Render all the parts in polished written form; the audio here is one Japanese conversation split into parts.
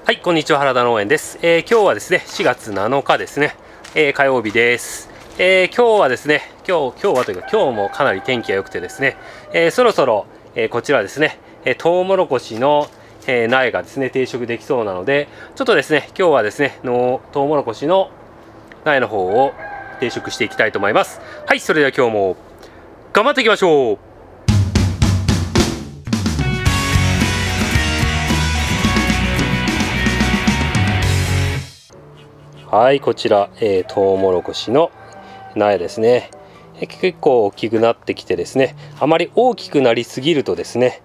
はい、こんにちは、原田農園です。今日はですね、4月7日ですね、火曜日です。今日はですね、今日はというか、今日もかなり天気が良くてですね、そろそろ、こちらですね、トウモロコシの、苗がですね、定食できそうなので、ちょっとですね、今日はですね、トウモロコシの苗の方を定食していきたいと思います。はい、それでは今日も頑張っていきましょう。はい、こちら、トウモロコシの苗ですね。結構大きくなってきてですね、あまり大きくなりすぎるとですね、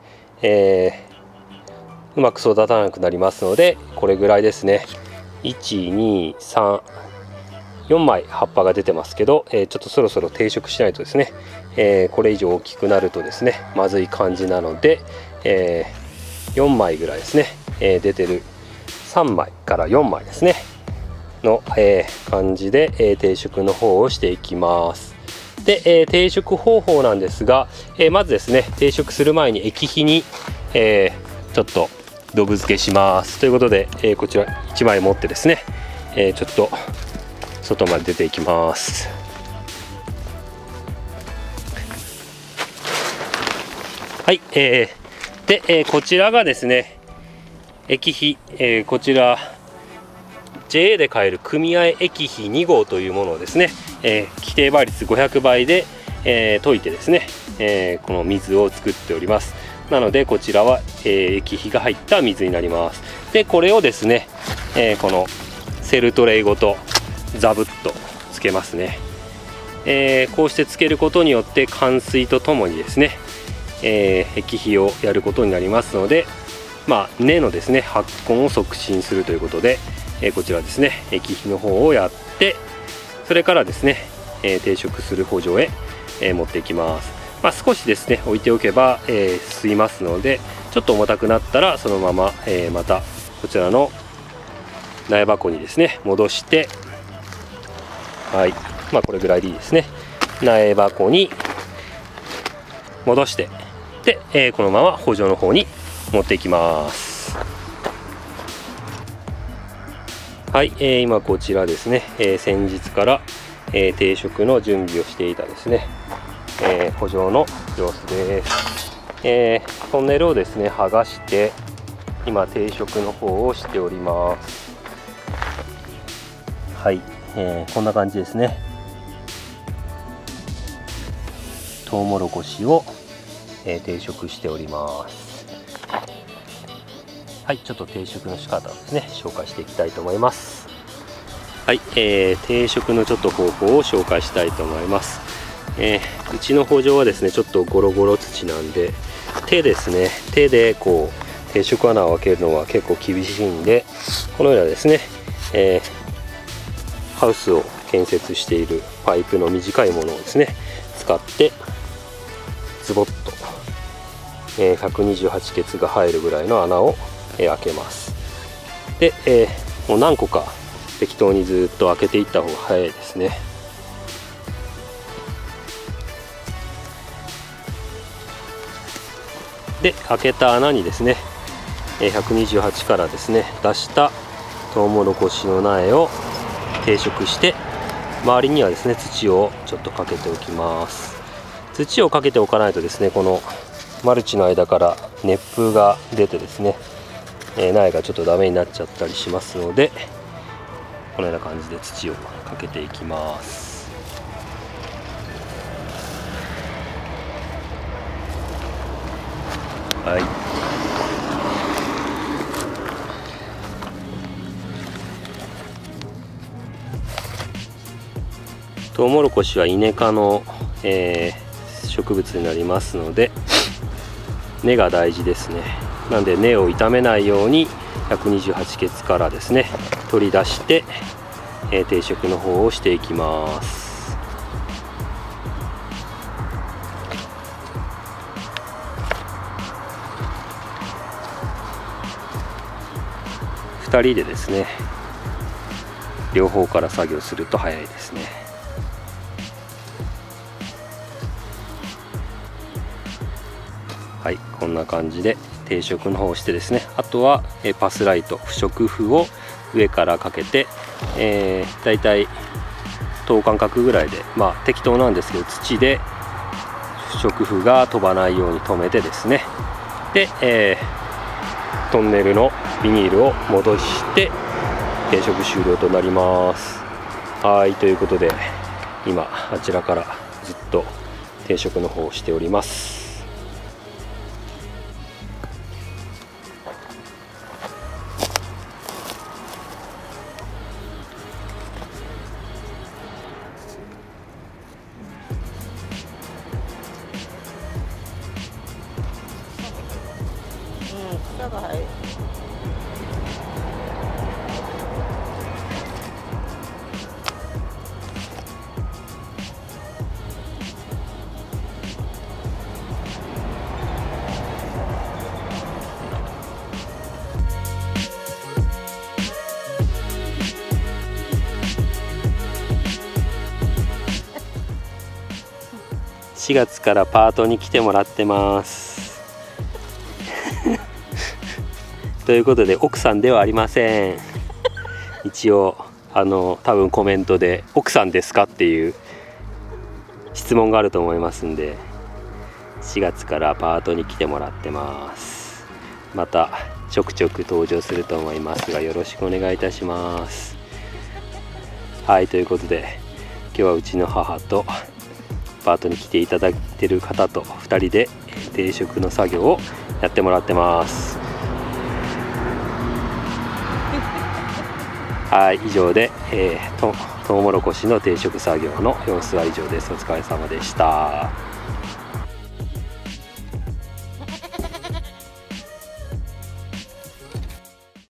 うまく育たなくなりますので、これぐらいですね。1、2、3、4枚葉っぱが出てますけど、ちょっとそろそろ定食しないとですね、これ以上大きくなるとですね、まずい感じなので、4枚ぐらいですね、出てる3枚から4枚ですね。の、感じで、定食の方をしていきます。で、定食方法なんですが、まずですね、定食する前に液肥に、ちょっとどぶ漬けします。ということで、こちら1枚持ってですね、ちょっと外まで出ていきます。はい、で、こちらがですね、液肥、こちらJA で買える組合液肥2号というものをですね、規定倍率500倍で、溶いてですね、この水を作っております。なのでこちらは、液肥が入った水になります。でこれをですね、このセルトレイごとザブッとつけますね。こうしてつけることによって灌水とともにですね、液肥をやることになりますので、根のですね発根を促進するということで、こちらですね液肥の方をやって、それからですね、定食する圃場へ、持っていきます。少しですね置いておけば、吸いますので、ちょっと重たくなったらそのまま、またこちらの苗箱にですね戻して、はい、これぐらいでいいですね。苗箱に戻して、で、このまま圃場の方に持っていきます。はい、今こちらですね、先日から、定食の準備をしていたですね、圃場の様子です。トンネルをですね剥がして、今定食の方をしております。はい、こんな感じですね。トウモロコシを、定食しております。はい、ちょっと定食の仕方をですね紹介していきたいと思います。はい、定食のちょっと方法を紹介したいと思います。うちの圃場はですねちょっとゴロゴロ土なんで、手でこう定食穴を開けるのは結構厳しいんで、このようなですね、ハウスを建設しているパイプの短いものをですね使ってズボッと、128ケツが入るぐらいの穴を開けます。で、もう何個か適当にずっと開けていった方が早いですね。で開けた穴にですね128からですね出したトウモロコシの苗を定食して、周りにはですね土をちょっとかけておきます。土をかけておかないとですね、このマルチの間から熱風が出てですね、苗がちょっとダメになっちゃったりしますので、このような感じで土をかけていきます。はい、トウモロコシはイネ科の、植物になりますので、根が大事ですね。なんで根を傷めないように128ケツからですね取り出して、定食の方をしていきます。2人でですね両方から作業すると早いですね。はい、こんな感じで定食の方をしてですね、あとはパスライト、不織布を上からかけて、だいたい等間隔ぐらいで、適当なんですけど、土で不織布が飛ばないように留めてですね、で、トンネルのビニールを戻して定食終了となります。はい、ということで今あちらからずっと定食の方をしております。 草が生える。 4月からパートに来てもらってますということで奥さんではありません。一応多分コメントで奥さんですかっていう質問があると思いますんで、4月からパートに来てもらってます。またちょくちょく登場すると思いますが、よろしくお願いいたします。はい、ということで今日はうちの母とパートに来ていただいている方と2人で定食の作業をやってもらってます。はい、以上で、トウモロコシの定食作業の様子は以上です。お疲れ様でした。